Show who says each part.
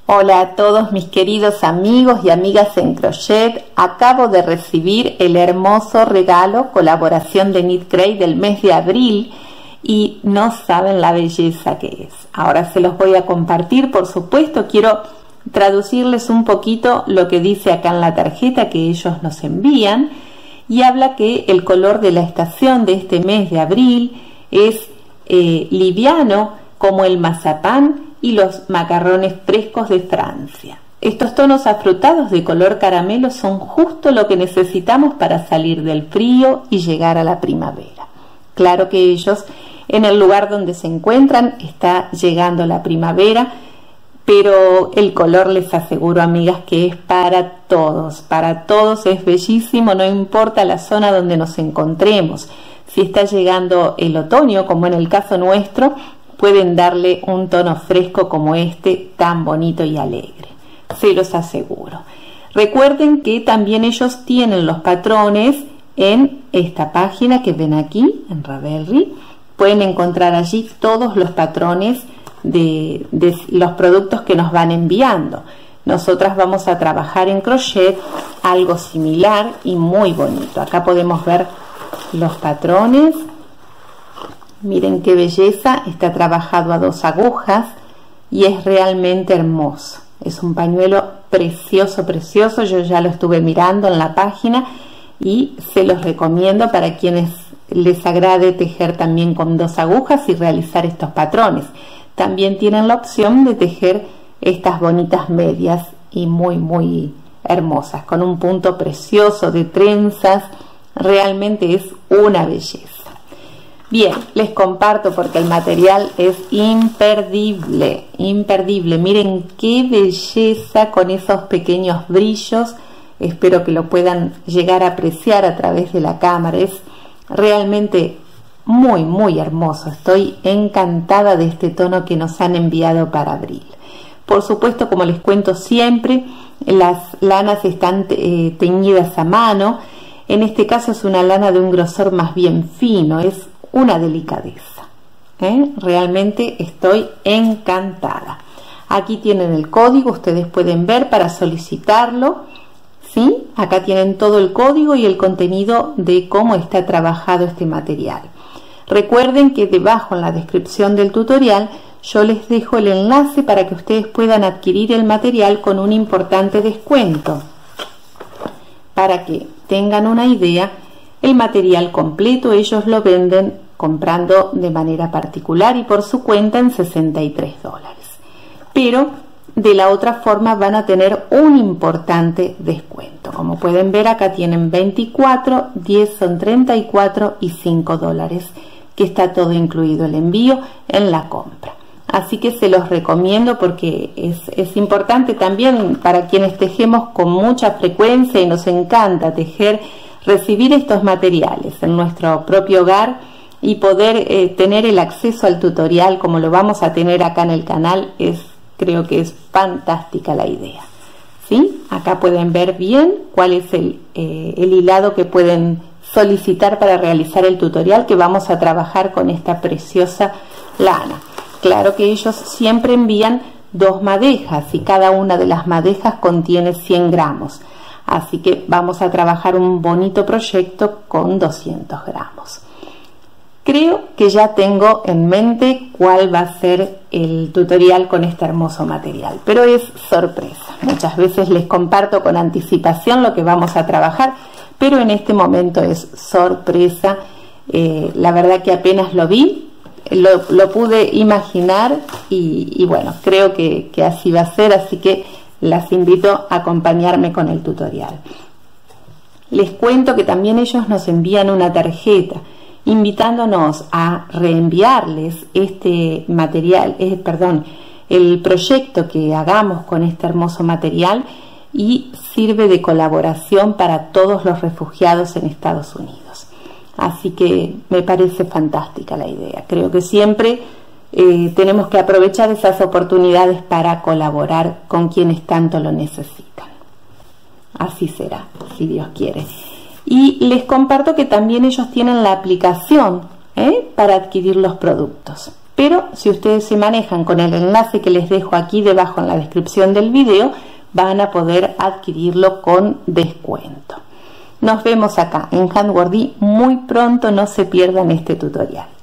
Speaker 1: Hola a todos mis queridos amigos y amigas en crochet. Acabo de recibir el hermoso regalo, colaboración de Knit Cray del mes de abril y no saben la belleza que es. Ahora se los voy a compartir, por supuesto. Quiero traducirles un poquito lo que dice acá en la tarjeta que ellos nos envían y habla que el color de la estación de este mes de abril es liviano como el mazapán y los macarrones frescos de Francia. Estos tonos afrutados de color caramelo son justo lo que necesitamos para salir del frío y llegar a la primavera. Claro que ellos, en el lugar donde se encuentran, está llegando la primavera, pero el color, les aseguro, amigas, que es para todos es bellísimo, no importa la zona donde nos encontremos. Si está llegando el otoño, como en el caso nuestro, pueden darle un tono fresco como este, tan bonito y alegre. Se los aseguro. Recuerden que también ellos tienen los patrones en esta página que ven aquí, en Ravelry. Pueden encontrar allí todos los patrones de los productos que nos van enviando. Nosotras vamos a trabajar en crochet algo similar y muy bonito. Acá podemos ver los patrones. Miren qué belleza, está trabajado a 2 agujas y es realmente hermoso. Es un pañuelo precioso, precioso. Yo ya lo estuve mirando en la página y se los recomiendo para quienes les agrade tejer también con 2 agujas y realizar estos patrones. También tienen la opción de tejer estas bonitas medias y muy hermosas, con un punto precioso de trenzas. Realmente es una belleza. Bien, les comparto porque el material es imperdible, imperdible. Miren qué belleza con esos pequeños brillos. Espero que lo puedan llegar a apreciar a través de la cámara. Es realmente muy hermoso. Estoy encantada de este tono que nos han enviado para abril. Por supuesto, como les cuento siempre, las lanas están teñidas a mano. En este caso es una lana de un grosor más bien fino. Es una delicadeza. Realmente estoy encantada. Aquí tienen el código, ustedes pueden ver para solicitarlo. ¿Sí? Acá tienen todo el código y el contenido de cómo está trabajado este material. Recuerden que debajo en la descripción del tutorial yo les dejo el enlace para que ustedes puedan adquirir el material con un importante descuento. Para que tengan una idea, el material completo ellos lo venden comprando de manera particular y por su cuenta en $63. Pero de la otra forma van a tener un importante descuento. Como pueden ver, acá tienen 24, 10 son 34 y $5, que está todo incluido el envío en la compra. Así que se los recomiendo porque es importante también para quienes tejemos con mucha frecuencia y nos encanta tejer, recibir estos materiales en nuestro propio hogar y poder tener el acceso al tutorial como lo vamos a tener acá en el canal. Creo que es fantástica la idea. ¿Sí? Acá pueden ver bien cuál es el hilado que pueden solicitar para realizar el tutorial que vamos a trabajar con esta preciosa lana. Claro que ellos siempre envían 2 madejas y cada una de las madejas contiene 100 gramos. Así que vamos a trabajar un bonito proyecto con 200 gramos. Creo que ya tengo en mente cuál va a ser el tutorial con este hermoso material, pero es sorpresa. Muchas veces les comparto con anticipación lo que vamos a trabajar, pero en este momento es sorpresa. La verdad que apenas lo vi, lo pude imaginar y bueno, creo que así va a ser, así que las invito a acompañarme con el tutorial. Les cuento que también ellos nos envían una tarjeta invitándonos a reenviarles este material, el proyecto que hagamos con este hermoso material, y sirve de colaboración para todos los refugiados en Estados Unidos. Así que me parece fantástica la idea. Creo que siempre tenemos que aprovechar esas oportunidades para colaborar con quienes tanto lo necesitan. Así será, si Dios quiere. Y les comparto que también ellos tienen la aplicación para adquirir los productos. pero si ustedes se manejan con el enlace que les dejo aquí debajo en la descripción del video, van a poder adquirirlo con descuento. Nos vemos acá en Handwordy muy pronto, no se pierdan este tutorial.